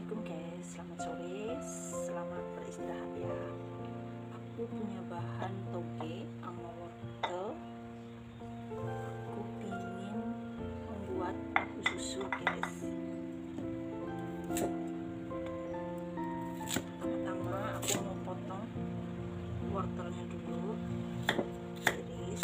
Assalamualaikum guys, selamat sore, selamat beristirahat ya. Aku punya bahan toge sama wortel. Aku ingin membuat tahu susu guys. Pertama aku mau potong wortelnya dulu, iris.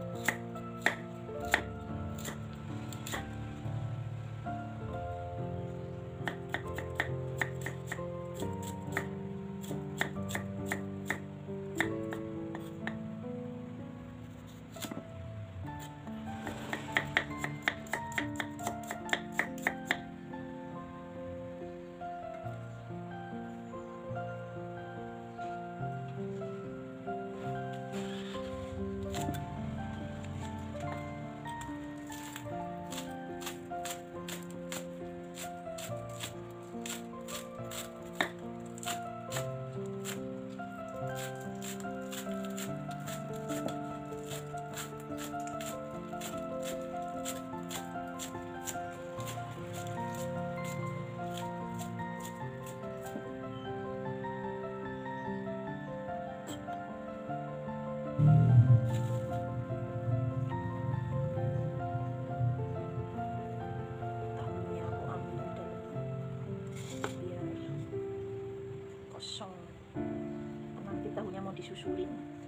Tahunya aku ambil dalam biar kosong, nanti tahunya mau disusulin.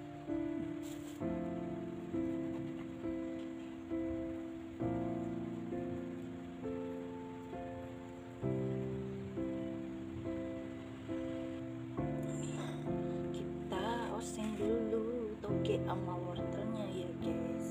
Kita oseng dulu toge sama wortelnya ya guys.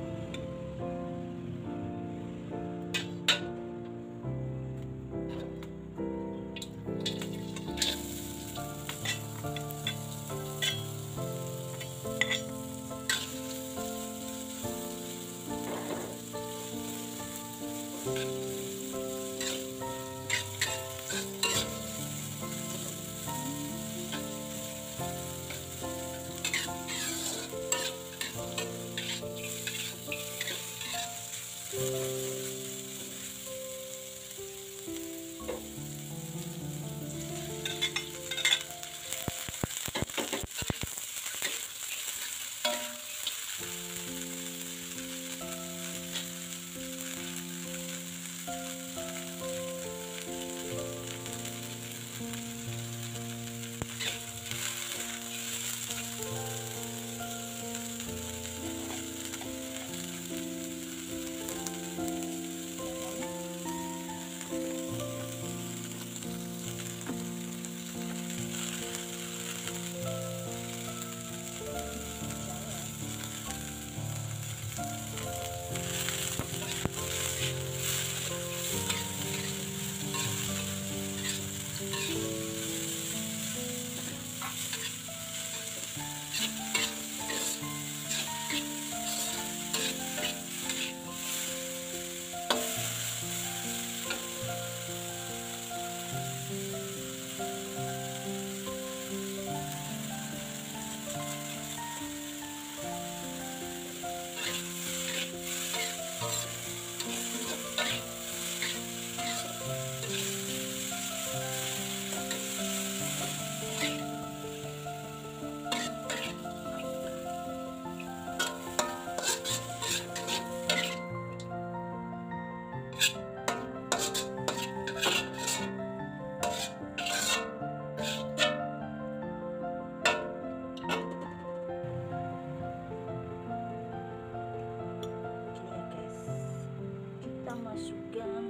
Kita masukkan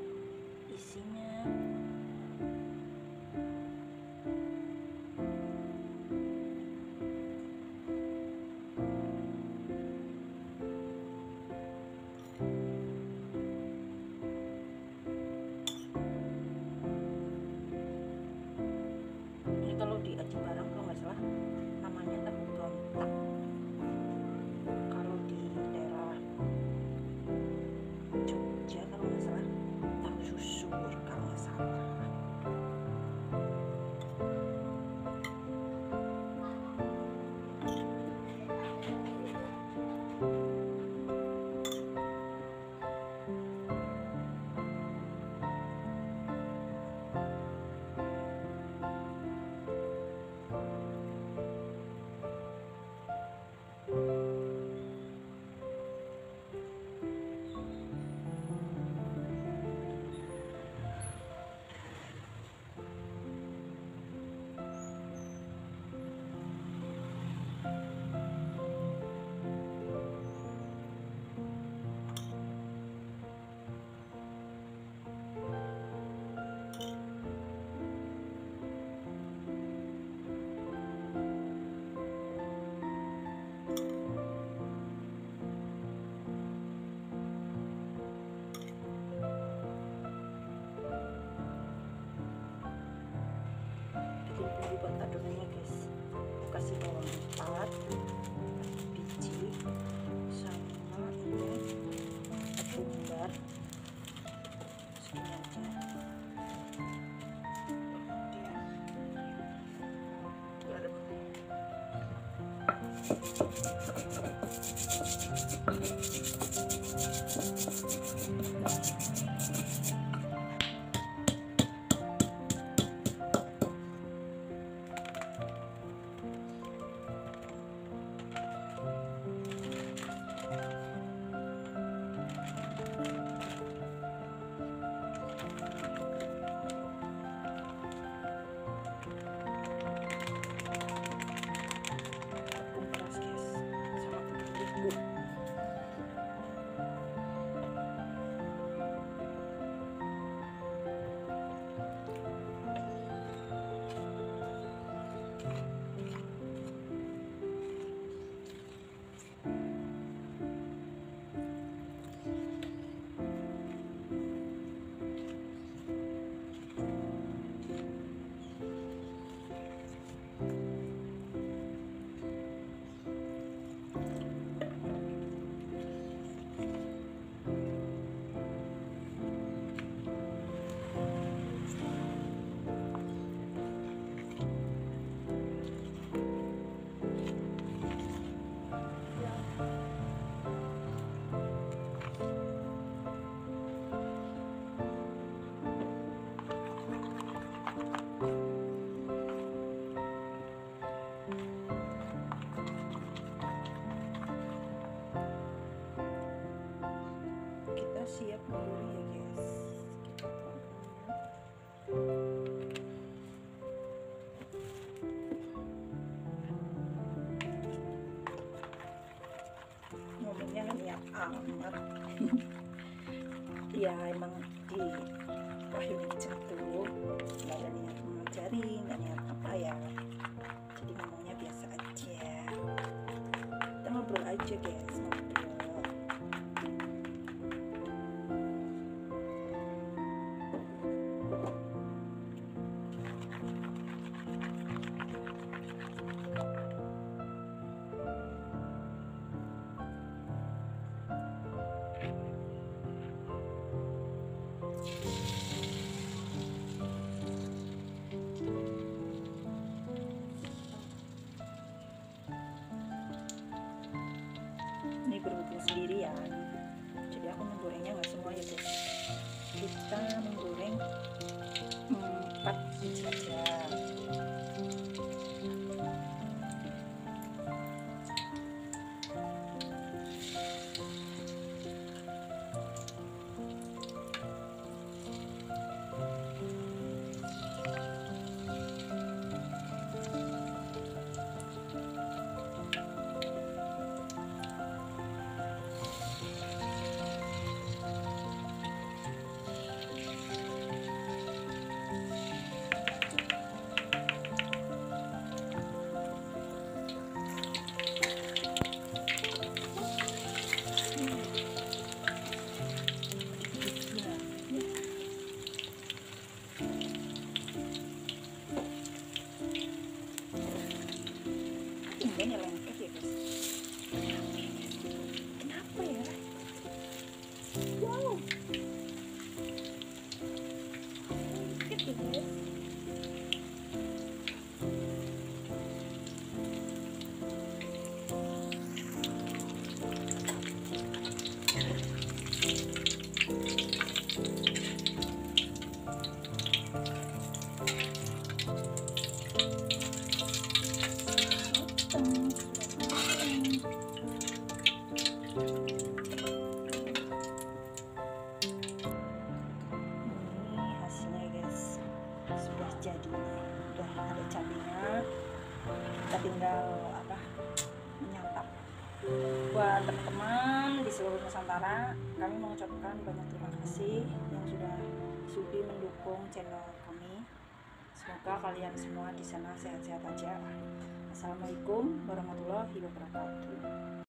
isinya. Ini kalau di Aji Barang kalau nggak salah namanya tahu berontak. Kalau di daerah Jogja kalau nggak salah dibuat adonannya guys. Aku kasih bawang 4 biji sama ini ketumbar segini aja. Siap menggoreng ya guys. Ngomongnya niat amat. Ya emang di wahyu dicentuh, nggak ada niat mengajari, nggak niat apa ya, jadi ngomongnya biasa aja. Kita ngobrol aja guys, ngobrol. Ini berhubung sendirian, jadi aku menggorengnya nggak semua ya guys. Kita menggoreng 4 biji saja. Ini lengket ya guys. Kenapa ya? Wow, lengket ya guys. Jadi udah ada cabenya, kita tinggal menyantap. Buat teman-teman di seluruh Nusantara, kami mengucapkan banyak terima kasih yang sudah sudi mendukung channel kami. Semoga kalian semua di sana sehat-sehat aja. Assalamualaikum warahmatullahi wabarakatuh.